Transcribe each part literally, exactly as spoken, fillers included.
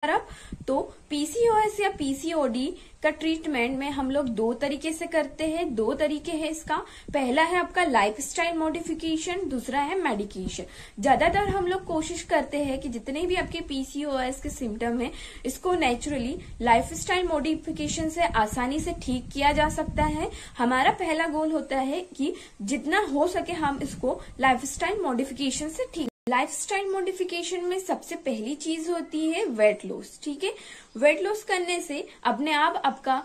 तरफ। तो पीसीओएस या पीसीओडी का ट्रीटमेंट में हम लोग दो तरीके से करते हैं। दो तरीके हैं इसका। पहला है आपका लाइफस्टाइल मॉडिफिकेशन, दूसरा है मेडिकेशन। ज्यादातर हम लोग कोशिश करते हैं कि जितने भी आपके पीसीओएस के सिम्टम है इसको नेचुरली लाइफस्टाइल मॉडिफिकेशन से आसानी से ठीक किया जा सकता है। हमारा पहला गोल होता है कि जितना हो सके हम इसको लाइफस्टाइल मॉडिफिकेशन से ठीक। लाइफस्टाइल मॉडिफिकेशन में सबसे पहली चीज होती है वेट लॉस। ठीक है, वेट लॉस करने से अपने आप आपका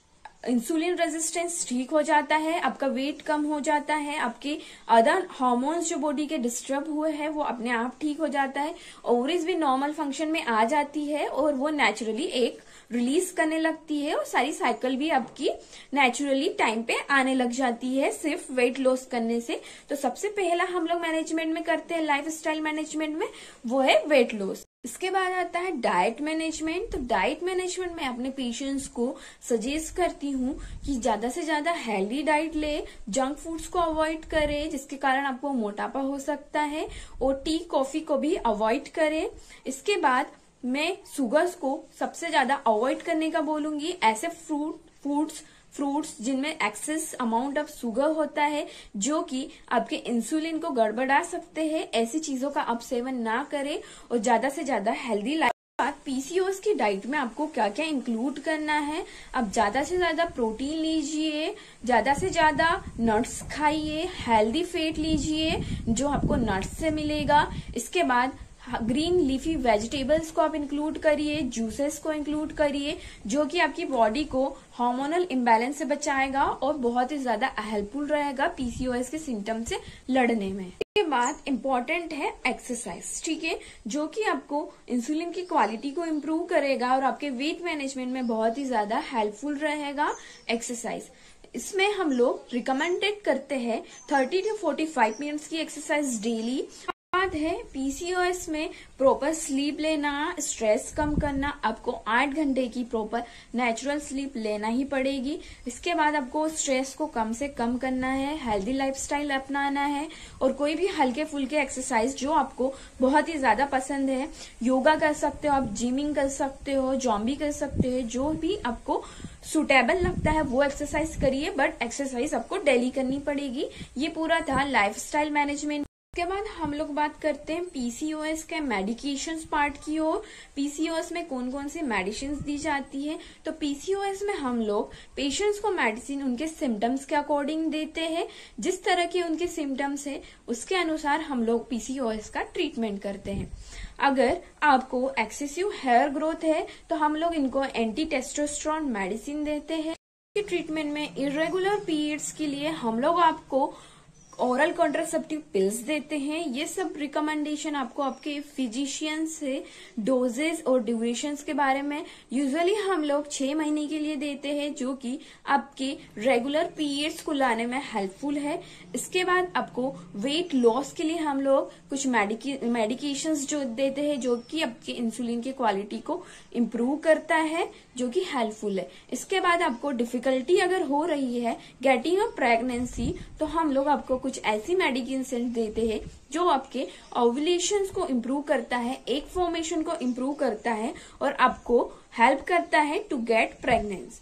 इंसुलिन रेजिस्टेंस ठीक हो जाता है, आपका वेट कम हो जाता है, आपके अदर हार्मोन्स जो बॉडी के डिस्टर्ब हुए हैं वो अपने आप ठीक हो जाता है, ओवरीज भी नॉर्मल फंक्शन में आ जाती है और वो नेचुरली एक रिलीज करने लगती है और सारी साइकिल भी आपकी नेचुरली टाइम पे आने लग जाती है सिर्फ वेट लॉस करने से। तो सबसे पहला हम लोग मैनेजमेंट में करते हैं लाइफस्टाइल मैनेजमेंट में, वो है वेट लॉस। इसके बाद आता है डाइट मैनेजमेंट। तो डाइट मैनेजमेंट में अपने पेशेंट्स को सजेस्ट करती हूँ कि ज्यादा से ज्यादा हेल्दी डाइट ले, जंक फूड्स को अवॉइड करे जिसके कारण आपको मोटापा हो सकता है, और टी कॉफी को भी अवॉइड करे। इसके बाद मैं शुगर्स को सबसे ज्यादा अवॉइड करने का बोलूंगी। ऐसे फ्रूट फूड्स फ्रूट्स जिनमें एक्सेस अमाउंट ऑफ शुगर होता है जो कि आपके इंसुलिन को गड़बड़ा सकते हैं, ऐसी चीजों का आप सेवन ना करें और ज्यादा से ज्यादा हेल्दी लाइफ। पीसीओएस की डाइट में आपको क्या क्या इंक्लूड करना है, आप ज्यादा से ज्यादा प्रोटीन लीजिए, ज्यादा से ज्यादा नट्स खाइए, हेल्दी फैट लीजिए जो आपको नट्स से मिलेगा। इसके बाद ग्रीन लीफी वेजिटेबल्स को आप इंक्लूड करिए, जूसेस को इंक्लूड करिए जो कि आपकी बॉडी को हार्मोनल इम्बैलेंस से बचाएगा और बहुत ही ज्यादा हेल्पफुल रहेगा पीसीओएस के सिम्टम से लड़ने में। इसके बाद इम्पोर्टेंट है एक्सरसाइज। ठीक है, जो कि आपको इंसुलिन की क्वालिटी को इम्प्रूव करेगा और आपके वेट मैनेजमेंट में बहुत ही ज्यादा हेल्पफुल रहेगा एक्सरसाइज। इसमें हम लोग रिकमेंडेड करते हैं thirty two forty five minutes की एक्सरसाइज डेली। बाद है पीसीओएस में प्रॉपर स्लीप लेना, स्ट्रेस कम करना। आपको आठ घंटे की प्रॉपर नेचुरल स्लीप लेना ही पड़ेगी। इसके बाद आपको स्ट्रेस को कम से कम करना है, हेल्दी लाइफस्टाइल अपनाना है और कोई भी हल्के फुल्के एक्सरसाइज जो आपको बहुत ही ज्यादा पसंद है, योगा कर सकते हो आप, जिमिंग कर सकते हो, जॉम्बी कर सकते हो, जो भी आपको सुटेबल लगता है वो एक्सरसाइज करिए, बट एक्सरसाइज आपको डेली करनी पड़ेगी। ये पूरा था लाइफस्टाइल मैनेजमेंट। उसके बाद हम लोग बात करते हैं पीसीओएस के मेडिकेशंस पार्ट की ओर। पीसीओएस में कौन कौन सी मेडिसिन दी जाती है। तो पीसीओएस में हम लोग पेशेंट्स को मेडिसिन उनके सिम्टम्स के अकॉर्डिंग देते हैं। जिस तरह के उनके सिम्टम्स है उसके अनुसार हम लोग पीसीओएस का ट्रीटमेंट करते हैं। अगर आपको एक्सेसिव हेयर ग्रोथ है तो हम लोग इनको एंटी टेस्टोस्टेरोन मेडिसिन देते हैं। ट्रीटमेंट में इरेगुलर पीरियड्स के लिए हम लोग आपको ओरल कॉन्ट्रासेप्टिव पिल्स देते हैं। ये सब रिकमेंडेशन आपको आपके फिजिशियन से डोजेज और ड्यूरेशंस के बारे में यूजुअली हम लोग छह महीने के लिए देते हैं, जो कि आपके रेगुलर पीरियड्स को लाने में हेल्पफुल है। इसके बाद आपको वेट लॉस के लिए हम लोग कुछ मेडिकेशंस जो देते हैं जो कि आपके इंसुलिन की क्वालिटी को इम्प्रूव करता है, जो कि हेल्पफुल है। इसके बाद आपको डिफिकल्टी अगर हो रही है गेटिंग अ प्रेगनेंसी तो हम लोग आपको कुछ ऐसी मेडिकेशन देते हैं जो आपके ओव्यूलेशंस को इम्प्रूव करता है, एग फॉर्मेशन को इम्प्रूव करता है और आपको हेल्प करता है टू गेट प्रेग्नेंस।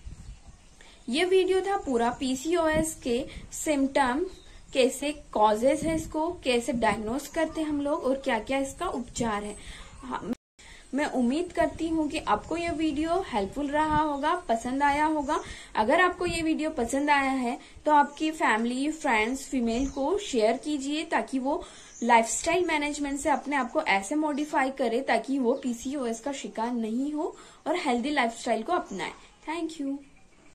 ये वीडियो था पूरा पीसीओएस के सिम्टम, कैसे कॉजेज है इसको, कैसे डायग्नोस करते हैं हम लोग और क्या क्या इसका उपचार है। हाँ, मैं उम्मीद करती हूँ कि आपको ये वीडियो हेल्पफुल रहा होगा, पसंद आया होगा। अगर आपको ये वीडियो पसंद आया है तो आपकी फैमिली, फ्रेंड्स, फीमेल को शेयर कीजिए ताकि वो लाइफस्टाइल मैनेजमेंट से अपने आप को ऐसे मॉडिफाई करे ताकि वो पीसीओएस का शिकार नहीं हो और हेल्दी लाइफस्टाइल को अपनाए। Thank you.